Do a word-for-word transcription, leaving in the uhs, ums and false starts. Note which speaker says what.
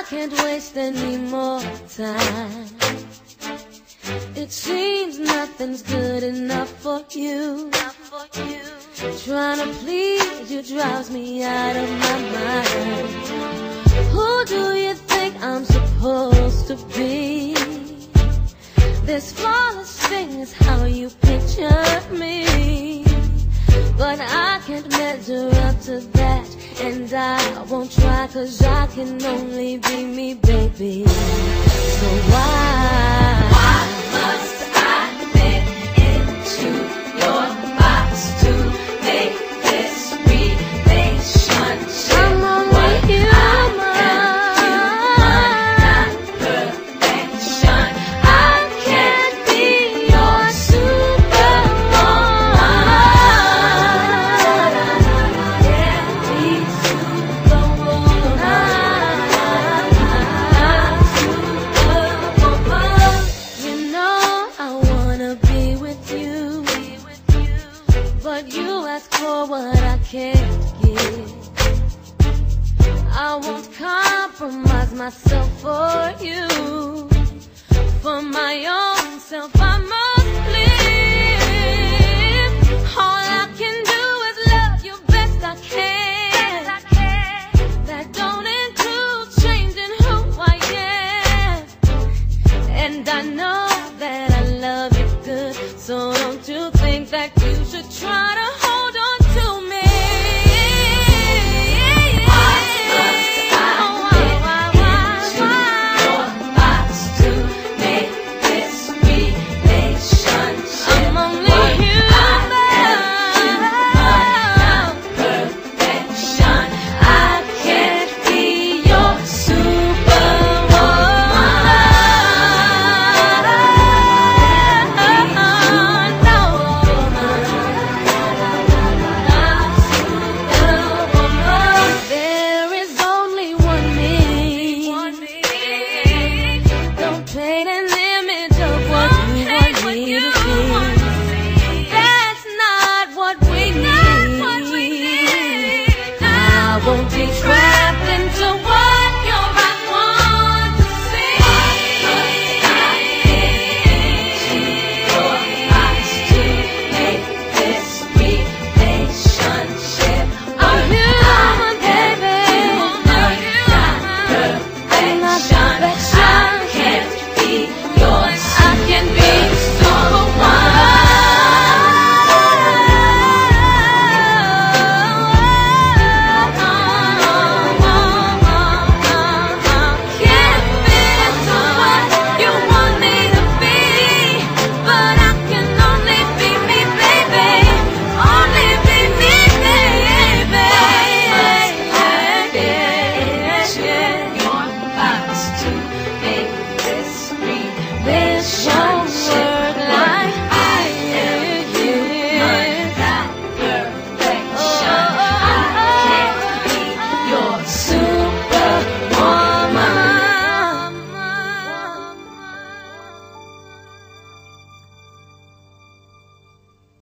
Speaker 1: can't waste any more time. It seems nothing's good enough for you. Trying to please you drives me out of my mind. Who do you think I'm supposed to be? This flawless thing is how you picture me, but I can't measure up to that, and I won't try, cause I can only be me, baby. So why, why must I fit into your box to make this relationship? I'm only human. I can't do one, not perfection. I can't be your superwoman. Can't be superwoman. Superwoman. You know I wanna be with you, but you ask for what I can't give. I won't compromise myself for you. For my own self I must live. All I can do is love you best I can. That don't include changing who I am. And I know that I love you good, so don't you think that you